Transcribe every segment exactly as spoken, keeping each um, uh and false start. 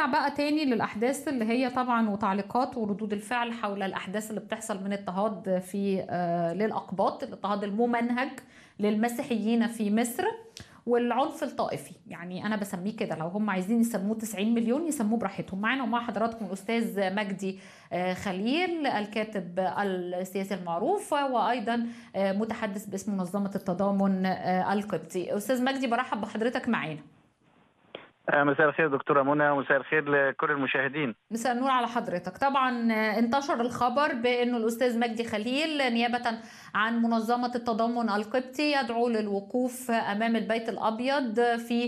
نرجع بقى تاني للأحداث اللي هي طبعا وتعليقات وردود الفعل حول الأحداث اللي بتحصل من اضطهاد في آه للأقباط، الاضطهاد الممنهج للمسيحيين في مصر والعنف الطائفي. يعني أنا بسميه كده، لو هم عايزين يسموه تسعين مليون يسموه براحتهم. معنا ومع حضراتكم الأستاذ مجدي خليل، الكاتب السياسي المعروف وأيضا متحدث باسم منظمة التضامن القبطي. أستاذ مجدي، برحب بحضرتك معانا. مساء الخير دكتورة منى، ومساء الخير لكل المشاهدين. مساء النور على حضرتك. طبعا انتشر الخبر بأنه الأستاذ مجدي خليل نيابة عن منظمة التضامن القبطي يدعو للوقوف أمام البيت الأبيض في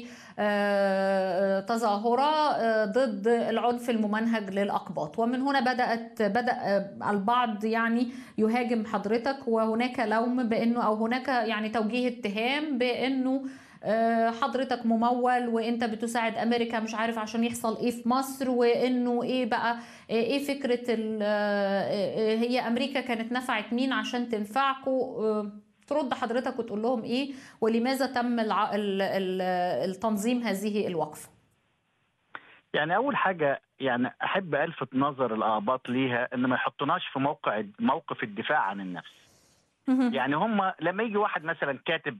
تظاهرة ضد العنف الممنهج للأقباط، ومن هنا بدأت بدأ البعض يعني يهاجم حضرتك، وهناك لوم بأنه أو هناك يعني توجيه اتهام بأنه حضرتك ممول وانت بتساعد امريكا مش عارف عشان يحصل ايه في مصر، وانه ايه بقى ايه فكرة هي امريكا كانت نفعت مين عشان تنفعكوا. ترد حضرتك وتقول لهم ايه، ولماذا تم الع... ال... ال... التنظيم هذه الوقفة؟ يعني اول حاجة يعني احب الفت نظر الاقباط ليها ان ما يحطوناش في موقع موقف الدفاع عن النفس. يعني هم لما يجي واحد مثلا كاتب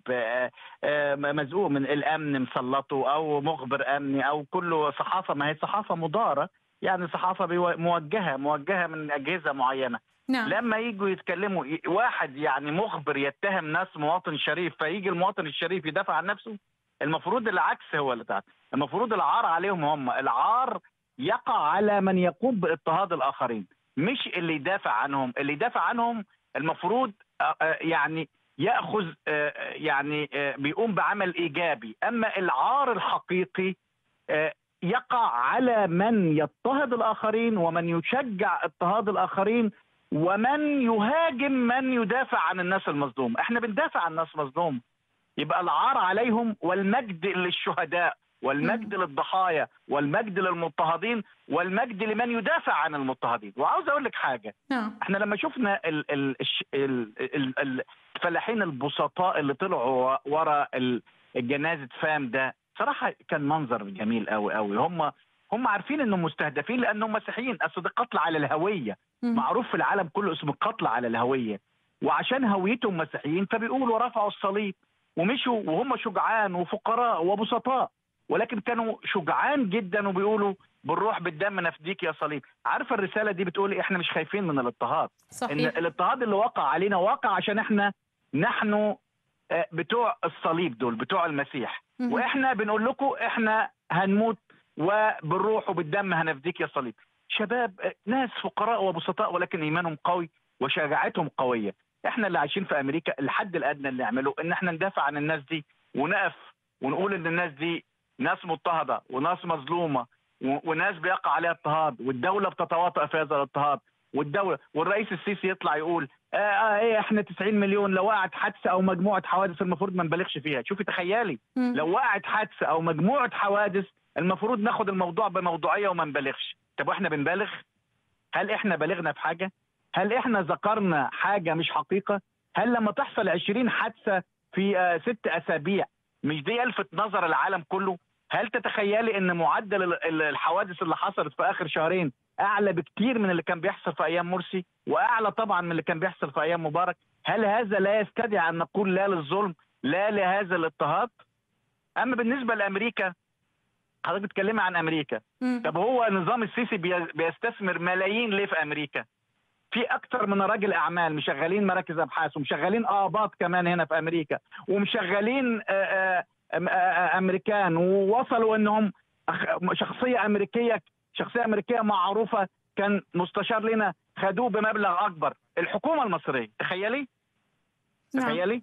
مزقوق من الامن مسلطه او مخبر امني او كله صحافه، ما هي صحافه مداره، يعني صحافه موجهه موجهه من اجهزه معينه. نعم. لما يجوا يتكلموا واحد يعني مخبر يتهم ناس مواطن شريف، فيجي المواطن الشريف يدافع عن نفسه. المفروض العكس هو اللي تعمل. المفروض العار عليهم هم، العار يقع على من يقوم باضطهاد الاخرين، مش اللي يدافع عنهم. اللي يدافع عنهم المفروض يعني ياخذ يعني بيقوم بعمل ايجابي، اما العار الحقيقي يقع على من يضطهد الاخرين ومن يشجع اضطهاد الاخرين ومن يهاجم من يدافع عن الناس المظلومه. احنا بندافع عن الناس المظلومه، يبقى العار عليهم، والمجد للشهداء والمجد م. للضحايا والمجد للمضطهدين والمجد لمن يدافع عن المضطهدين. وعاوز اقول لك حاجه، م. احنا لما شفنا ال ال ال ال الفلاحين البسطاء اللي طلعوا ورا الجنازه فام ده، صراحه كان منظر جميل قوي قوي. هم هم عارفين انهم مستهدفين لانهم مسيحيين. اصل ده قتل على الهويه، م. معروف في العالم كله اسمه قتل على الهويه، وعشان هويتهم مسيحيين فبيقولوا رفعوا الصليب ومشوا، وهم شجعان وفقراء وبسطاء، ولكن كانوا شجعان جدا وبيقولوا بالروح بالدم نفديك يا صليب. عارفه الرساله دي بتقول احنا مش خايفين من الاضطهاد. صحيح. ان الاضطهاد اللي وقع علينا واقع عشان احنا نحن بتوع الصليب دول، بتوع المسيح، م- واحنا بنقول لكم احنا هنموت وبالروح وبالدم هنفديك يا صليب. شباب ناس فقراء وبسطاء ولكن ايمانهم قوي وشجاعتهم قويه. احنا اللي عايشين في امريكا الحد الادنى اللي نعمله ان احنا ندافع عن الناس دي ونقف ونقول ان الناس دي ناس مضطهده وناس مظلومه وناس بيقع عليها اضطهاد، والدوله بتتواطأ في هذا الاضطهاد، والدوله والرئيس السيسي يطلع يقول اه اه ايه احنا تسعين مليون، لو وقعت حادثه او مجموعه حوادث المفروض ما نبالغش فيها. شوفي تخيلي م. لو وقعت حادثه او مجموعه حوادث المفروض ناخد الموضوع بموضوعيه وما نبالغش. طب واحنا بنبالغ؟ هل احنا بالغنا في حاجه؟ هل احنا ذكرنا حاجه مش حقيقه؟ هل لما تحصل عشرين حادثه في آه ست اسابيع مش دي يلفت نظر العالم كله؟ هل تتخيلي ان معدل الحوادث اللي حصلت في اخر شهرين اعلى بكتير من اللي كان بيحصل في ايام مرسي، واعلى طبعا من اللي كان بيحصل في ايام مبارك؟ هل هذا لا يستدعي ان نقول لا للظلم، لا لهذا الاضطهاد؟ اما بالنسبه لامريكا، حضرتك بتتكلمي عن امريكا، م. طب هو نظام السيسي بيستثمر ملايين ليه في امريكا؟ في اكتر من راجل اعمال مشغلين مراكز ابحاث ومشغلين اباط كمان هنا في امريكا ومشغلين آآ آآ امريكان، ووصلوا انهم شخصيه امريكيه شخصيه امريكيه معروفه كان مستشار لنا خدوه بمبلغ اكبر. الحكومه المصريه، تخيلي تخيلي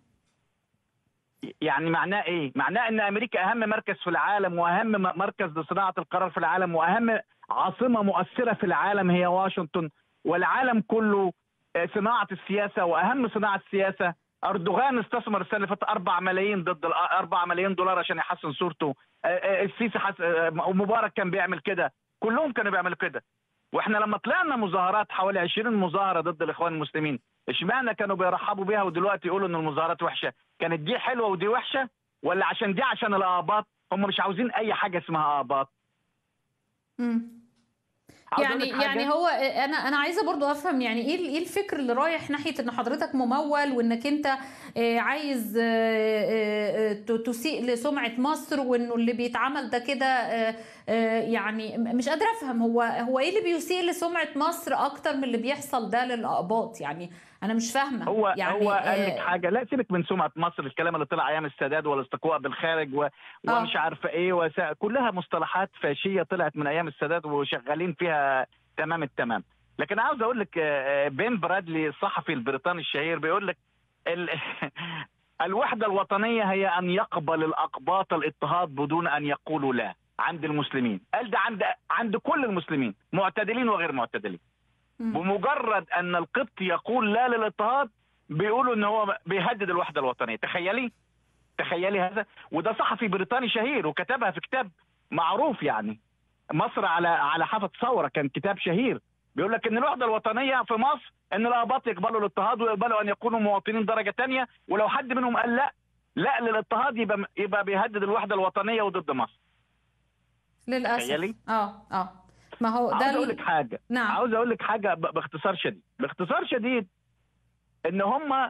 يعني معناه ايه؟ معناه ان امريكا اهم مركز في العالم واهم مركز لصناعه القرار في العالم واهم عاصمه مؤثره في العالم هي واشنطن، والعالم كله صناعه السياسه واهم صناعه السياسه. اردوغان استثمر السنه اللي فاتت أربعة ملايين ضد أربعة ملايين دولار عشان يحسن صورته. السيسي حس... ومبارك كان بيعمل كده، كلهم كانوا بيعملوا كده. واحنا لما طلعنا مظاهرات حوالي عشرين مظاهره ضد الاخوان المسلمين، اشمعنى كانوا بيرحبوا بيها ودلوقتي يقولوا ان المظاهرات وحشه؟ كانت دي حلوه ودي وحشه؟ ولا عشان دي عشان الاباط؟ هم مش عاوزين اي حاجه اسمها اباط. امم عاوز اقول يعني لك حاجه. يعني هو انا انا عايزه برضو افهم يعني ايه ايه الفكر اللي رايح ناحيه ان حضرتك ممول، وانك انت آه، عايز آه، آه، آه، ت- تسيء لسمعه مصر، وانه اللي بيتعمل ده كده آه، آه، يعني م- مش قادره افهم هو هو ايه اللي بيسيء لسمعه مصر اكتر من اللي بيحصل ده للاقباط. يعني انا مش فاهمه هو هو يعني. قال لك اه حاجه، لا سيبك من سمعه مصر، الكلام اللي طلع ايام السادات والاستقواء بالخارج و... ومش آه. عارفه ايه وس... كلها مصطلحات فاشيه طلعت من ايام السادات وشغالين فيها تمام التمام. لكن عاوز اقول لك آه، آه، بين برادلي الصحفي البريطاني الشهير بيقول لك ال... الوحده الوطنيه هي ان يقبل الاقباط الاضطهاد بدون ان يقولوا لا عند المسلمين. قال ده عند عند كل المسلمين معتدلين وغير معتدلين. مم. بمجرد ان القبط يقول لا للاضطهاد بيقولوا ان هو بيهدد الوحده الوطنيه. تخيلي تخيلي هذا. وده صحفي بريطاني شهير وكتبها في كتاب معروف، يعني مصر على على حافه ثوره، كان كتاب شهير بيقول لك ان الوحده الوطنيه في مصر ان الاقباط يقبلوا الاضطهاد ويقبلوا ان يكونوا مواطنين درجه ثانيه، ولو حد منهم قال لا لا للاضطهاد يبقى يبقى بيهدد الوحده الوطنيه وضد مصر. للاسف. تخيلي. اه اه ما هو ده عاوز اقول لك ال... حاجه نعم. عاوز اقول لك حاجه ب- باختصار شديد باختصار شديد ان هم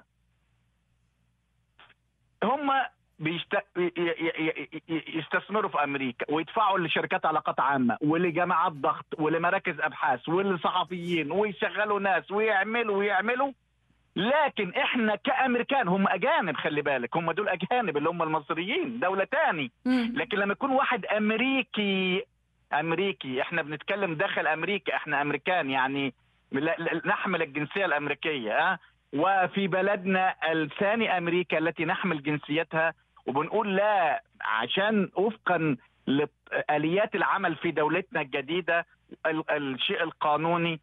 هم بيست... ي- ي- ي- يستثمروا في امريكا ويدفعوا لشركات علاقات عامه ولجماعات ضغط ولمراكز ابحاث ولصحفيين ويشغلوا ناس ويعملوا ويعملوا. لكن احنا كامريكان، هم اجانب، خلي بالك هم دول اجانب اللي هم المصريين دوله تاني. مم. لكن لما يكون واحد امريكي امريكي احنا بنتكلم داخل امريكا، احنا امريكان يعني لا- لا- نحمل الجنسيه الامريكيه اه وفي بلدنا الثاني امريكا التي نحمل جنسيتها، وبنقول لا عشان وفقا لآليات العمل في دولتنا الجديده ال- الشيء القانوني،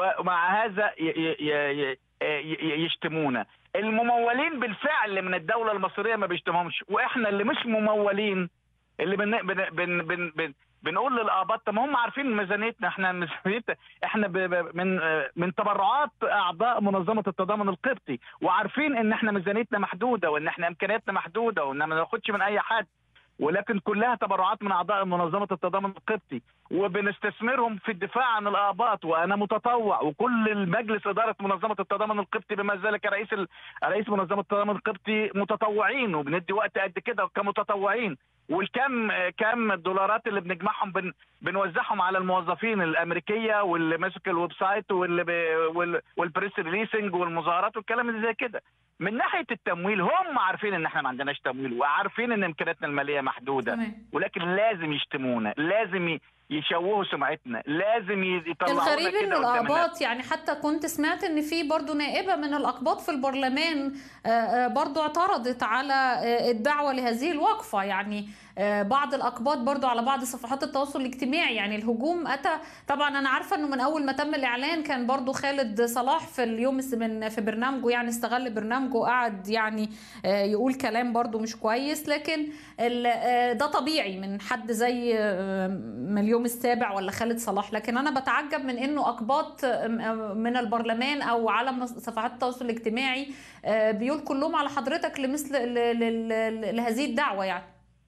ومع هذا ي- ي- ي- يشتمونا. الممولين بالفعل من الدوله المصريه ما بيشتمهمش، واحنا اللي مش ممولين اللي بن بن بن بن بن بنقول للآباط طب ما هم عارفين ميزانيتنا، احنا ميزانيتنا احنا ب ب من من تبرعات اعضاء منظمه التضامن القبطي، وعارفين ان احنا ميزانيتنا محدوده وان احنا امكانياتنا محدوده وان ما ناخدش من اي حد، ولكن كلها تبرعات من اعضاء منظمه التضامن القبطي، وبنستثمرهم في الدفاع عن الآباط. وانا متطوع وكل المجلس اداره منظمه التضامن القبطي بما ذلك رئيس ال... رئيس منظمه التضامن القبطي متطوعين، وبندي وقت قد كده كمتطوعين. والكم كم الدولارات اللي بنجمعهم بن بنوزعهم على الموظفين الامريكيه واللي ماسك الويب سايت واللي وال والبريس ريليسنج والمظاهرات والكلام اللي زي كده. من ناحيه التمويل هم عارفين ان احنا ما عندناش تمويل وعارفين ان امكانياتنا الماليه محدوده، تمام. ولكن لازم يشتمونا، لازم يشوهوا سمعتنا، لازم يطلعونا الغريب انه كده قدام الناس. الاقباط، يعني حتى كنت سمعت ان في برضو نائبة من الاقباط في البرلمان آه، آه، برضو اعترضت على آه، الدعوة لهذه الوقفة. يعني آه، بعض الاقباط برضو على بعض صفحات التواصل الاجتماعي، يعني الهجوم اتى. طبعا انا عارفة انه من اول ما تم الاعلان كان برضو خالد صلاح في اليوم الس- من في برنامجه، يعني استغل برنامجه وقعد يعني آه، يقول كلام برضو مش كويس. لكن ال- آه، ده طبيعي من حد زي آه، من اليوم السابع ولا خالد صلاح. لكن انا بتعجب من انه اقباط من البرلمان او على صفحات التواصل الاجتماعي آه، بيقول كلهم على حضرتك لمثل ل- ل- ل- لهذه الدعوة يعني.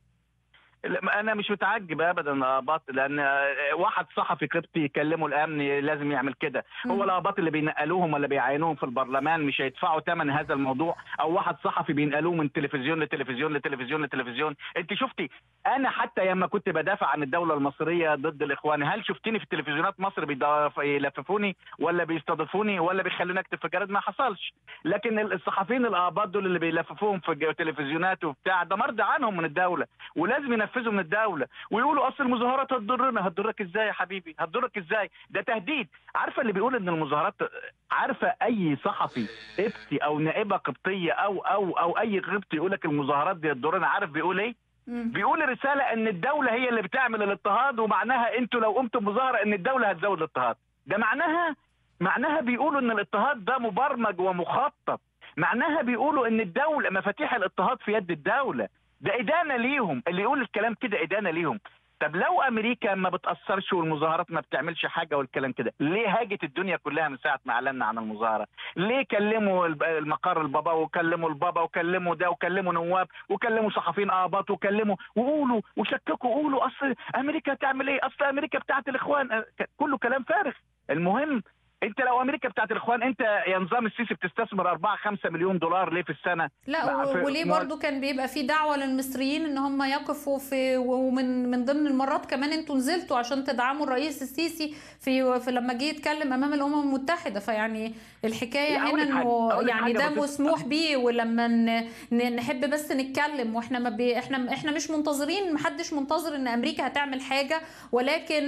لا، انا مش متعجب ابدا الآباط، لان واحد صحفي قبطي يكلمه الامن لازم يعمل كده. هو الآباط اللي بينقلوهم ولا بيعينوهم في البرلمان مش هيدفعوا ثمن هذا الموضوع، او واحد صحفي بينقلوه من تلفزيون لتلفزيون لتلفزيون لتلفزيون. انت شفتي انا حتى لما كنت بدافع عن الدوله المصريه ضد الاخوان، هل شفتني في تلفزيونات مصر بيلففوني ولا بيستضيفوني ولا بيخلوني اكتب في جرائد؟ ما حصلش. لكن الصحفيين الآباط دول اللي بيلففوهم في تلفزيونات وبتاع ده مرضى عنهم من الدوله، ولازم ينفذوا من الدوله. ويقولوا اصل المظاهرات هتضرنا. هتضرك ازاي يا حبيبي؟ هتضرك ازاي؟ ده تهديد. عارفه اللي بيقول ان المظاهرات، عارفه اي صحفي قبطي او نائبه قبطيه او او او اي قبطي يقول لك المظاهرات دي هتضرنا، عارف بيقول ايه؟ بيقول رساله ان الدوله هي اللي بتعمل الاضطهاد، ومعناها انتوا لو قمتم مظاهره ان الدوله هتزود الاضطهاد. ده معناها معناها بيقولوا ان الاضطهاد ده مبرمج ومخطط. معناها بيقولوا ان الدوله مفاتيح الاضطهاد في يد الدوله. ده إدانة ليهم، اللي يقول الكلام كده إدانة ليهم. طب لو امريكا ما بتاثرش والمظاهرات ما بتعملش حاجه والكلام كده، ليه هاجت الدنيا كلها من ساعه ما اعلنا عن المظاهره؟ ليه كلموا المقر البابا وكلموا البابا وكلموا ده وكلموا نواب وكلموا صحفيين اقباط وكلموا وقولوا وشككوا وقولوا اصل امريكا تعمل ايه؟ اصل امريكا بتاعت الاخوان. كله كلام فارغ. المهم انت لو امريكا بتاعت الاخوان، انت يا نظام السيسي بتستثمر أربعة خمسة مليون دولار ليه في السنه؟ لا وليه برضو كان بيبقى في دعوه للمصريين ان هم يقفوا في، ومن من ضمن المرات كمان انتوا نزلتوا عشان تدعموا الرئيس السيسي في, في لما جه يتكلم امام الامم المتحده. فيعني الحكايه هنا انه يعني ده مسموح بيه، ولما نحب بس نتكلم واحنا ما بي احنا احنا مش منتظرين، محدش منتظر ان امريكا هتعمل حاجه، ولكن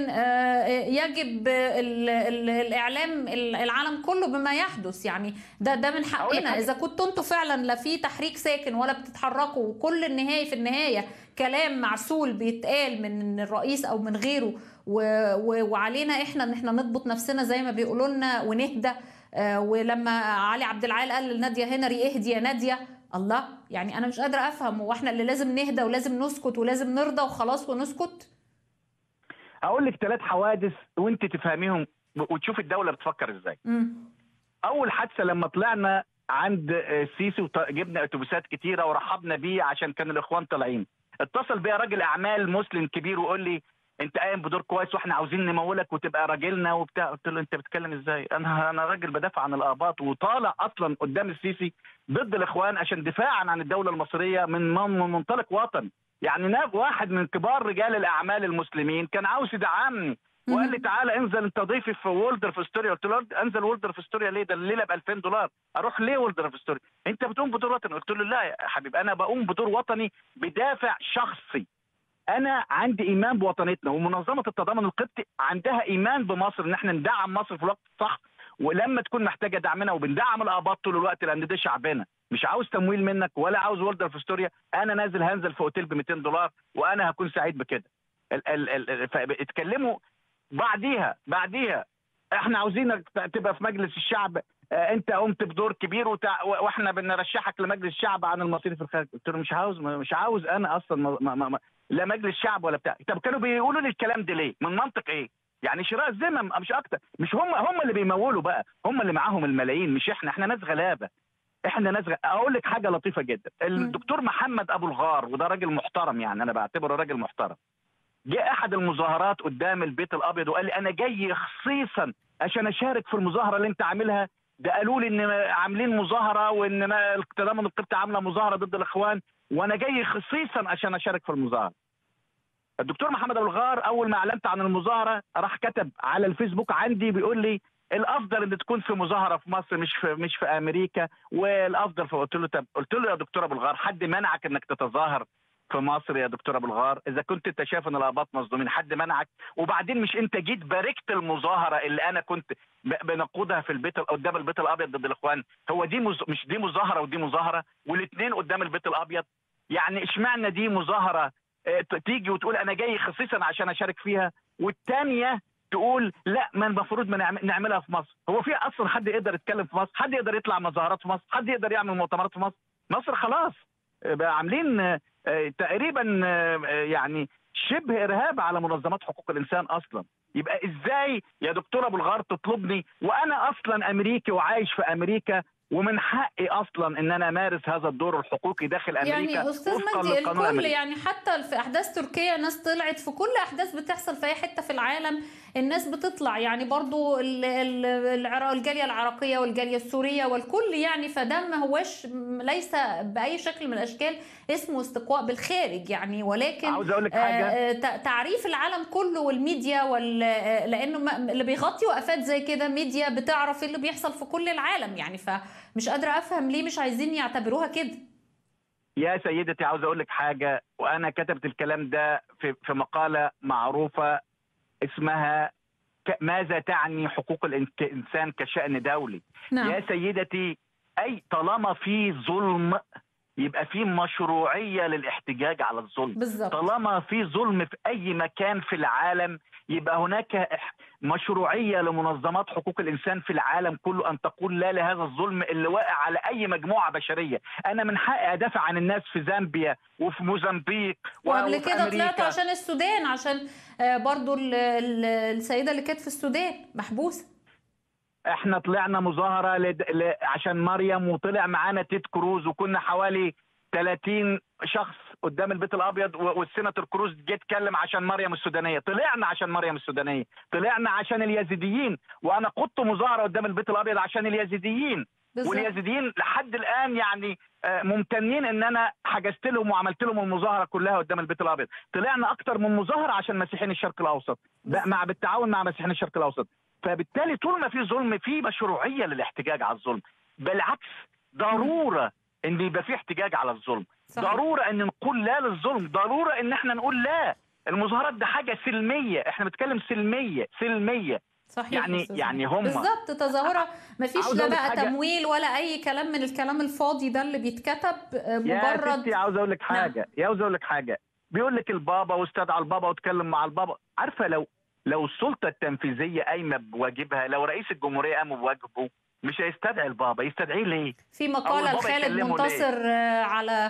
يجب ال ال الاعلام العالم كله بما يحدث. يعني ده ده من حقنا. اذا كنتوا انتوا فعلا لا في تحريك ساكن ولا بتتحركوا، وكل النهايه في النهايه كلام معسول بيتقال من الرئيس او من غيره، وعلينا احنا ان احنا نضبط نفسنا زي ما بيقولوا لنا ونهدى. ولما علي عبد العال قال لناديه هنري اهدي يا ناديه، الله، يعني انا مش قادره افهم، هو احنا اللي لازم نهدى ولازم نسكت ولازم نرضى وخلاص ونسكت؟ هقول لك ثلاث حوادث وانت تفهميهم وتشوف الدوله بتفكر ازاي. م. اول حادثه لما طلعنا عند السيسي وجبنا اتوبيسات كتيره ورحبنا بيه عشان كان الاخوان طالعين، اتصل بيا راجل اعمال مسلم كبير وقال لي انت قايم بدور كويس واحنا عاوزين نمولك وتبقى راجلنا وبتاع. قلت له انت بتتكلم ازاي؟ انا انا راجل بدافع عن الاقباط وطالع اصلا قدام السيسي ضد الاخوان عشان دفاعا عن الدوله المصريه من منطلق وطني. يعني ناب واحد من كبار رجال الاعمال المسلمين كان عاوز يدعمني وقال لي تعالى انزل انت ضيفي في وولدر في ستوريا. قلت له انزل وولدر في ستوريا ليه؟ ده الليله ب ألفين دولار، اروح ليه وولدر في ستوريا؟ انت بتقوم بدور وطني. قلت له لا يا حبيبي، انا بقوم بدور وطني بدافع شخصي. انا عندي ايمان بوطنيتنا، ومنظمه التضامن القبطي عندها ايمان بمصر ان احنا ندعم مصر في الوقت الصح ولما تكون محتاجه دعمنا، وبندعم الاقباط طول الوقت لان ده شعبنا. مش عاوز تمويل منك ولا عاوز وولدر في ستوريا، انا نازل هنزل في اوتيل ب مئتين دولار وانا هكون سعيد بكده. اتكلموا بعديها بعديها احنا عاوزينك تبقى في مجلس الشعب، اه انت قمت بدور كبير وتع... واحنا بنرشحك لمجلس الشعب عن المصير في الخارج. قلت له مش عاوز مش عاوز انا اصلا ما... ما... ما... لا مجلس شعب ولا بتاع. طب كانوا بيقولوا لي الكلام ده ليه؟ من منطق ايه؟ يعني شراء الذمم مش اكتر. مش هم هم اللي بيمولوا بقى، هم اللي معاهم الملايين مش احنا. احنا ناس غلابه، احنا ناس غ... اقول لك حاجه لطيفه جدا. الدكتور محمد ابو الغار، وده راجل محترم، يعني انا بعتبره راجل محترم، جاء احد المظاهرات قدام البيت الابيض وقال لي انا جاي خصيصا عشان اشارك في المظاهره اللي انت عاملها. ده قالوا لي ان عاملين مظاهره وان التضامن القبطي عامله مظاهره ضد الاخوان وانا جاي خصيصا عشان اشارك في المظاهره. الدكتور محمد ابو الغار اول ما اعلنت عن المظاهره راح كتب على الفيسبوك عندي بيقول لي الافضل ان تكون في مظاهره في مصر مش في مش في امريكا، والافضل. فقلت له طب قلت له يا دكتور ابو الغار، حد منعك انك تتظاهر في مصر يا دكتور ابو الغار؟ اذا كنت انت شايف ان الاقباط مظلومين حد منعك؟ وبعدين مش انت جيت باركت المظاهره اللي انا كنت بنقودها في البيت قدام البيت الابيض ضد الاخوان؟ هو دي مز... مش دي مظاهره ودي مظاهره والاثنين قدام البيت الابيض؟ يعني اشمعنى دي مظاهره تيجي وتقول انا جاي خصيصا عشان اشارك فيها، والثانيه تقول لا ما المفروض ما نعملها في مصر؟ هو في اصلا حد يقدر يتكلم في مصر؟ حد يقدر يطلع مظاهرات في مصر؟ حد يقدر يعمل مؤتمرات في مصر؟ مصر خلاص بقى عاملين تقريبا يعني شبه ارهاب على منظمات حقوق الانسان اصلا. يبقى ازاي يا دكتور ابو الغار تطلبني وانا اصلا امريكي وعايش في امريكا ومن حقي اصلا ان انا امارس هذا الدور الحقوقي داخل امريكا؟ يعني استاذ مجدي الكل، يعني حتى في احداث تركيا ناس طلعت، في كل احداث بتحصل في اي حته في العالم الناس بتطلع، يعني برضو الجاليه العراقيه والجاليه السوريه والكل، يعني فده ما هوش ليس باي شكل من الاشكال اسمه استقواء بالخارج يعني، ولكن عاوز اقول لك حاجه، تعريف العالم كله والميديا وال... لانه اللي بيغطي وقفات زي كده ميديا بتعرف اللي بيحصل في كل العالم يعني، فمش قادره افهم ليه مش عايزين يعتبروها كده. يا سيدتي عاوز اقول لك حاجه، وانا كتبت الكلام ده في في مقاله معروفه اسمها ماذا تعني حقوق الانسان كشأن دولي. نعم. يا سيدتي اي طالما في ظلم يبقى في مشروعيه للاحتجاج على الظلم. بالزبط. طالما في ظلم في اي مكان في العالم يبقى هناك مشروعيه لمنظمات حقوق الانسان في العالم كله ان تقول لا لهذا الظلم اللي واقع على اي مجموعه بشريه. انا من حقي ادافع عن الناس في زامبيا وفي موزمبيق وقبل كده طلعتوا عشان السودان، عشان برضو السيده اللي كانت في السودان محبوسه. احنا طلعنا مظاهره لد... ل... عشان مريم، وطلع معانا تيد كروز، وكنا حوالي ثلاثين شخص قدام البيت الابيض، والسيناتور كروز جه اتكلم عشان مريم السودانيه. طلعنا عشان مريم السودانيه، طلعنا عشان اليزيديين، وانا قدت مظاهره قدام البيت الابيض عشان اليزيديين. بالزبط. واليزيديين لحد الان يعني ممتنين ان انا حجزت لهم وعملت لهم المظاهره كلها قدام البيت الابيض. طلعنا اكتر من مظاهره عشان مسيحيين الشرق الاوسط مع بالتعاون مع مسيحيين الشرق الاوسط. فبالتالي طول ما في ظلم في مشروعيه للاحتجاج على الظلم. بالعكس ضروره ان يبقى في احتجاج على الظلم. صحيح. ضروره ان نقول لا للظلم، ضروره ان احنا نقول لا. المظاهرات ده حاجه سلميه، احنا بنتكلم سلميه سلميه. صحيح. يعني يعني هم بالظبط تظاهره ما فيش لا بقى تمويل ولا اي كلام من الكلام الفاضي ده اللي بيتكتب. مجرد يا ستي عاوز اقول لك حاجه، نعم. يا عاوز اقول لك حاجه، بيقول لك البابا واستدعى البابا واتكلم مع البابا. عارفه لو لو السلطه التنفيذيه قايمه بواجبها، لو رئيس الجمهوريه قام بواجبه مش هيستدعي البابا، يستدعيه ليه؟ في مقاله لخالد منتصر ليه؟ على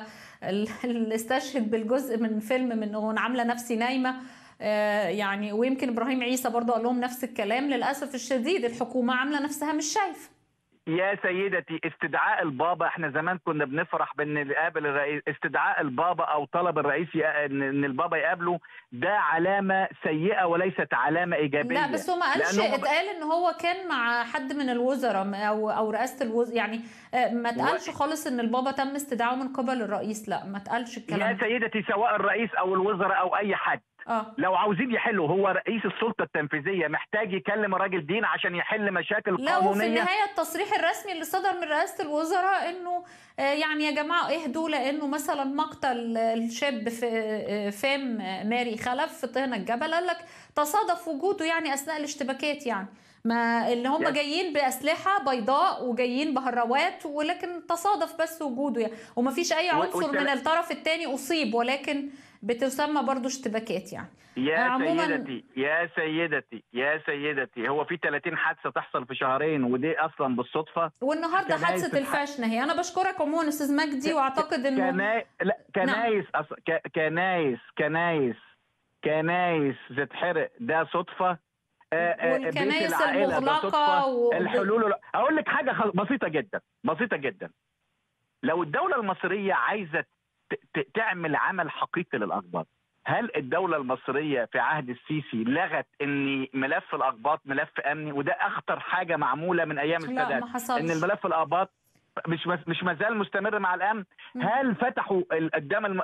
اللي استشهد بالجزء من فيلم من وانا عامله نفسي نايمه، يعني ويمكن ابراهيم عيسى برضه قال لهم نفس الكلام. للاسف الشديد الحكومه عامله نفسها مش شايفه. يا سيدتي استدعاء البابا، احنا زمان كنا بنفرح بان يقابل الرئيس. استدعاء البابا او طلب الرئيس ان البابا يقابله ده علامه سيئه وليست علامه ايجابيه. لا بس هو ما قالش، اتقال ان هو كان مع حد من الوزراء او او رئاسه الوزراء، يعني ما اتقالش خالص ان البابا تم استدعائه من قبل الرئيس. لا ما اتقالش الكلام. يا سيدتي سواء الرئيس او الوزراء او اي حد آه. لو عاوزين يحلوا، هو رئيس السلطه التنفيذيه محتاج يكلم الراجل دين عشان يحل مشاكل لا قانونيه. وفي النهايه التصريح الرسمي اللي صدر من رئاسه الوزراء انه يعني يا جماعه اهدوا، لانه مثلا مقتل الشاب في فام ماري خلف في طهنا الجبل قال لك تصادف وجوده يعني اثناء الاشتباكات، يعني ما اللي هم جايين باسلحه بيضاء وجايين بهروات، ولكن تصادف بس وجوده يعني، وما فيش اي عنصر من الطرف الثاني اصيب، ولكن بتسمى برضو اشتباكات يعني. يا عموما سيدتي يا سيدتي يا سيدتي هو في ثلاثين حادثه تحصل في شهرين، ودي اصلا بالصدفه. والنهارده حادثه الفاشنه هي. انا بشكرك عموما استاذ مجدي، واعتقد انه كنا... لا كنايس نعم. أص... ك... كنايس كنايس كنايس تتحرق ده صدفه. والكنايس المغلقه و... الحلول. اقول لك حاجه بسيطه جدا بسيطه جدا. لو الدوله المصريه عايزه ت... تعمل عمل حقيقي للاقباط، هل الدولة المصرية في عهد السيسي لغت ان ملف الاقباط ملف امني؟ وده اخطر حاجة معمولة من ايام السادات، ان الملف الاقباط مش مش مازال مستمر مع الامن. م. هل فتحوا قدام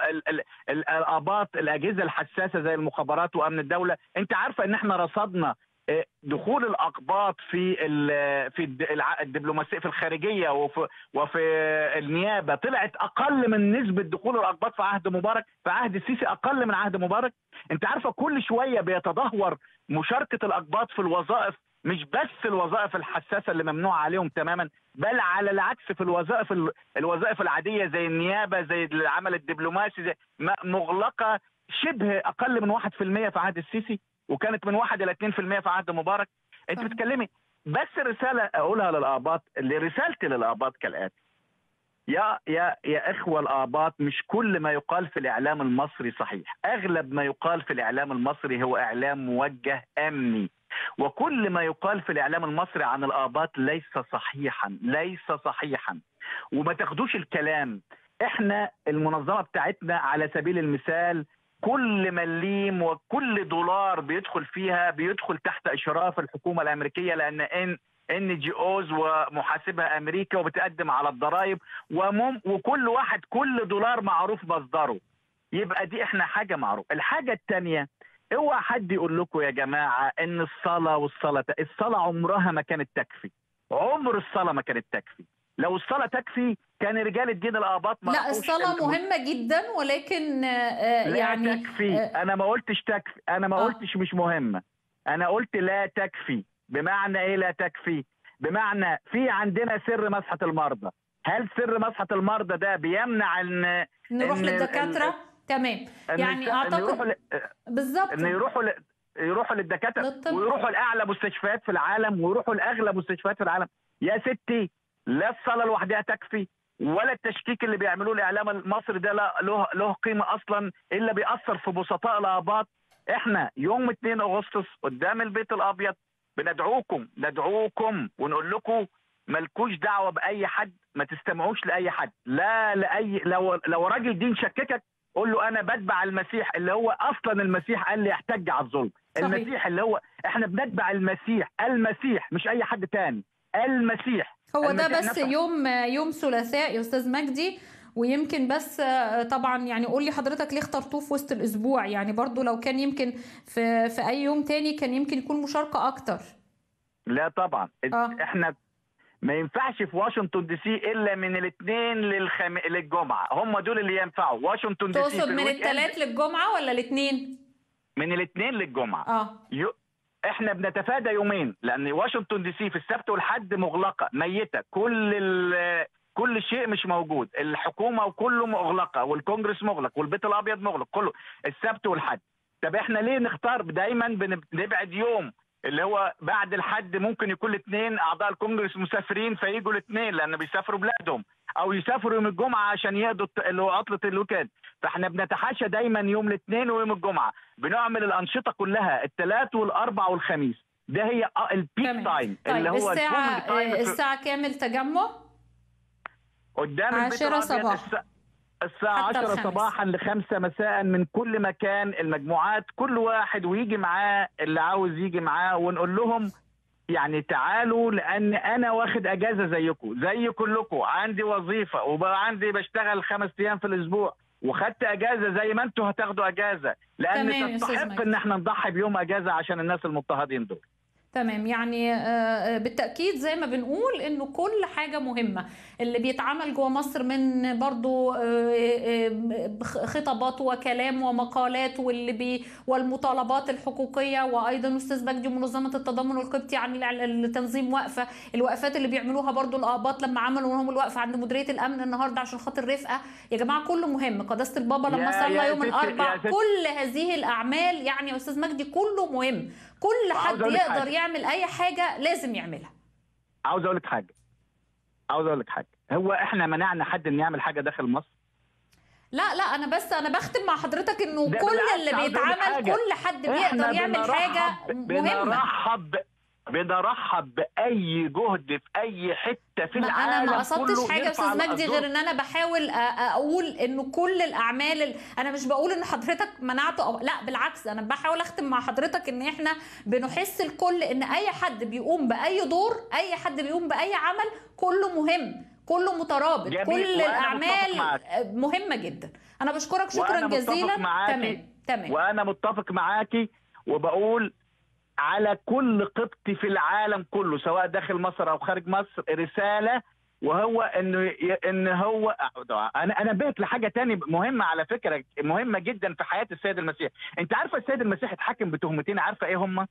الاقباط الاجهزة الحساسة زي المخابرات وامن الدولة؟ انت عارفة ان احنا رصدنا دخول الاقباط في في الدبلوماسيه في الخارجيه وفي وفي النيابه طلعت اقل من نسبه دخول الاقباط في عهد مبارك، في عهد السيسي اقل من عهد مبارك. انت عارفه كل شويه بيتدهور مشاركه الاقباط في الوظائف، مش بس الوظائف الحساسه اللي ممنوع عليهم تماما، بل على العكس في الوظائف الوظائف العاديه زي النيابه زي العمل الدبلوماسي زي مغلقه شبه اقل من واحد في المية في عهد السيسي، وكانت من واحد إلى اثنين في المية في عهد مبارك. انت بتتكلمي بس رساله اقولها للاقباط، اللي رسالتي للاقباط كالاتي: يا يا يا اخوه الاقباط، مش كل ما يقال في الاعلام المصري صحيح. اغلب ما يقال في الاعلام المصري هو اعلام موجه امني، وكل ما يقال في الاعلام المصري عن الاقباط ليس صحيحا ليس صحيحا. وما تاخدوش الكلام. احنا المنظمه بتاعتنا على سبيل المثال كل مليم وكل دولار بيدخل فيها بيدخل تحت اشراف الحكومه الامريكيه، لان ان ان جي اوز ومحاسبها امريكا وبتقدم على الضرائب، وكل واحد كل دولار معروف مصدره. يبقى دي احنا حاجه معروف. الحاجه الثانيه، اوعى حد يقول لكم يا جماعه ان الصلاه والصلاه الصلاه عمرها ما كانت تكفي. عمر الصلاه ما كانت تكفي. لو الصلاة تكفي كان رجال الدين الآباط ما لا الصلاة مهمة جدا، ولكن آه لا يعني تكفي. آه أنا ما قلتش تكفي، أنا ما آه قلتش مش مهمة، أنا قلت لا تكفي. بمعنى إيه لا تكفي؟ بمعنى في عندنا سر مسحة المرضى. هل سر مسحة المرضى ده بيمنع إن نروح للدكاترة؟ تمام. يعني أعتقد ل... بالظبط إن يروحوا ل... يروحوا للدكاتره للطب. ويروحوا لاعلى مستشفيات في العالم ويروحوا لاغلى مستشفيات في العالم. يا ستي لا الصلاه لوحدها تكفي ولا التشكيك اللي بيعملوه الاعلام المصري ده لا له له قيمه اصلا الا بيأثر في بسطاء الاباط. احنا يوم اثنين أغسطس قدام البيت الابيض بندعوكم ندعوكم ونقول لكم مالكوش دعوه باي حد، ما تستمعوش لاي حد، لا لاي لو لو راجل دين شككك قول له انا بتبع المسيح اللي هو اصلا المسيح قال لي احتج على الظلم. صحيح. المسيح اللي هو احنا بنتبع المسيح، المسيح مش اي حد تاني، المسيح. هو ده المسيح بس نفسه. يوم يوم ثلاثاء يا استاذ مجدي، ويمكن بس طبعا يعني قول لي حضرتك ليه اخترتوه في وسط الاسبوع؟ يعني برضو لو كان يمكن في في اي يوم تاني كان يمكن يكون مشاركه اكتر. لا طبعا آه. احنا ما ينفعش في واشنطن دي سي الا من الاثنين للخم... للجمعه، هم دول اللي ينفعوا. واشنطن دي سي تقصد من الثلاث للجمعه ولا الاثنين؟ من الاثنين للجمعه. اه يو... احنا بنتفادى يومين لان واشنطن دي سي في السبت والحد مغلقه ميته، كل ال... كل شيء مش موجود، الحكومه وكله مغلقه والكونجرس مغلق والبيت الابيض مغلق كله السبت والحد. طب احنا ليه نختار دايما بنبعد يوم اللي هو بعد الحد؟ ممكن يكون الاثنين اعضاء الكونجرس مسافرين فييجوا الاثنين لان بيسافروا بلادهم، او يسافروا يوم الجمعه عشان يقضوا اللي هو عطله الويكند. فاحنا بنتحاشى دايما يوم الاثنين ويوم الجمعه، بنعمل الانشطه كلها الثلاث والاربع والخميس، ده هي البيك تايم. طيب اللي هو الساعه الساعه كام التجمع؟ قدام البيت عشرة صباحا الساعة عشرة صباحا لخمسة مساء من كل مكان المجموعات، كل واحد ويجي معاه اللي عاوز يجي معاه، ونقول لهم يعني تعالوا لأن أنا واخد أجازة زيكم زي كلكم، عندي وظيفة وبقى عندي بشتغل خمس أيام في الأسبوع وخدت أجازة زي ما أنتوا هتاخدوا أجازة، لأن تستحق إن احنا نضحي بيوم أجازة عشان الناس المضطهدين دول. تمام، يعني بالتأكيد زي ما بنقول انه كل حاجة مهمة اللي بيتعمل جوه مصر من برضو خطابات وكلام ومقالات واللي بي والمطالبات الحقوقية، وايضا استاذ مجدي منظمة التضامن القبطي عن التنظيم وقفة، الوقفات اللي بيعملوها برضو الآباط لما عملوا لهم الوقفة عند مديرية الامن النهاردة عشان خاطر رفقة. يا جماعة كله مهم، قداسة البابا لما صلى يوم الاربعاء، كل هذه الاعمال يعني يا استاذ مجدي كله مهم، كل حد يقدر يعمل اي حاجه لازم يعملها. عاوز اقول لك حاجه عاوز اقول لك حاجه هو احنا منعنا حد ان يعمل حاجه داخل مصر؟ لا لا انا بس انا بختم مع حضرتك انه كل اللي بيتعمل كل حد بيقدر يعمل حاجه مهمه. بنرحب بنرحب باي جهد في اي حته في العالم. انا ما قصدتش حاجه يا استاذ مجدي غير ان انا بحاول اقول انه كل الاعمال ال... انا مش بقول ان حضرتك منعته أو... لا بالعكس، انا بحاول اختم مع حضرتك ان احنا بنحس الكل ان اي حد بيقوم باي دور، اي حد بيقوم باي عمل كله مهم، كله مترابط، كل الاعمال مهمه جدا. انا بشكرك شكرا جزيلا. تمام تمام وانا متفق معاكي وبقول على كل قبطي في العالم كله سواء داخل مصر او خارج مصر رساله، وهو انه ان هو انا انا بيت لحاجه تاني مهمه على فكره، مهمه جدا في حياه السيد المسيح. انت عارفه السيد المسيح اتحكم بتهمتين، عارفه ايه هم؟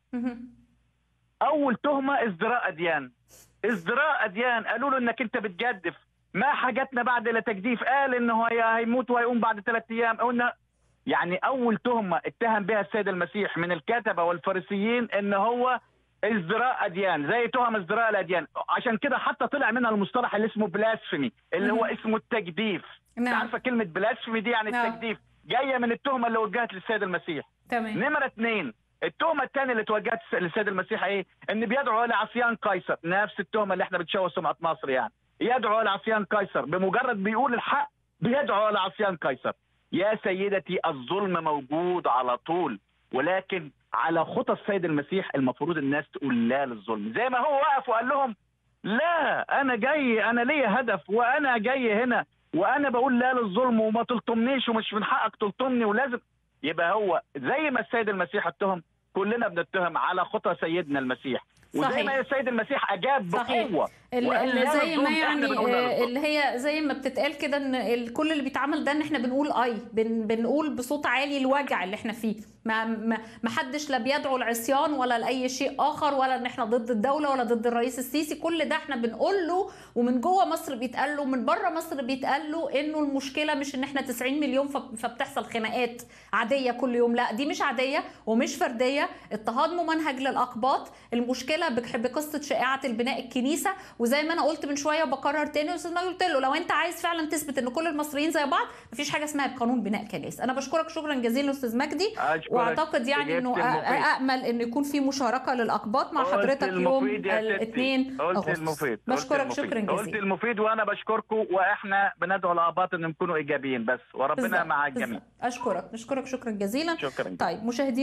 اول تهمه ازدراء اديان. ازدراء اديان قالوا له انك انت بتجدف، ما حاجتنا بعد لا تجديف، قال انه هيموت وهيقوم بعد ثلاث ايام. قلنا يعني اول تهمه اتهم بها السيد المسيح من الكتبه والفريسيين ان هو ازدراء اديان، زي تهم ازدراء الاديان، عشان كده حتى طلع منها المصطلح اللي اسمه بلاسفمي اللي هو اسمه التجديف. نعم. عارفه كلمه بلاسفمي دي يعني نعم. التجديف جايه من التهمه اللي وجهت للسيد المسيح. تمام. نمره اثنين التهمه الثانيه اللي توجهت للسيد المسيح ايه؟ ان بيدعو الى عصيان قيصر، نفس التهمه اللي احنا بتشوه سمعه مصر، يعني يدعو الى عصيان قيصر، بمجرد بيقول الحق بيدعو الى عصيان قيصر. يا سيدتي الظلم موجود على طول، ولكن على خطى السيد المسيح المفروض الناس تقول لا للظلم، زي ما هو وقف وقال لهم لا انا جاي، انا ليا هدف وانا جاي هنا وانا بقول لا للظلم وما تلطمنيش ومش من حقك تلطمني، ولازم يبقى هو زي ما السيد المسيح اتهم كلنا بنتهم على خطى سيدنا المسيح. وزي ما السيد المسيح اجاب بقوه، اللي زي ما يعني اللي هي زي ما بتتقال كده ان كل اللي بيتعمل ده ان احنا بنقول اي بن بنقول بصوت عالي الوجع اللي احنا فيه. ما ما حدش لا بيدعو العصيان ولا لاي شيء اخر، ولا ان احنا ضد الدوله ولا ضد الرئيس السيسي. كل ده احنا بنقول له، ومن جوه مصر بيتقال له، ومن بره مصر بيتقال له انه المشكله مش ان احنا تسعين مليون فبتحصل خناقات عاديه كل يوم. لا، دي مش عاديه ومش فرديه، اضطهاد ممنهج للاقباط. المشكله بقصه شائعه البناء الكنيسه. وزي ما انا قلت من شويه وبكرر تاني، استاذ مجدي قلت له لو انت عايز فعلا تثبت ان كل المصريين زي بعض مفيش حاجه اسمها قانون بناء كنائس. انا بشكرك شكرا جزيلا استاذ مجدي، واعتقد يعني انه امل انه يكون في مشاركه للاقباط مع حضرتك يوم الاثنين اغسطس. بشكرك شكرا جزيلا. قلت المفيد، وانا بشكركم، واحنا بندعو الاقباط ان يكونوا ايجابيين بس، وربنا مع الجميع. اشكرك نشكرك شكرا جزيلا. شكرا. طيب مشاهدين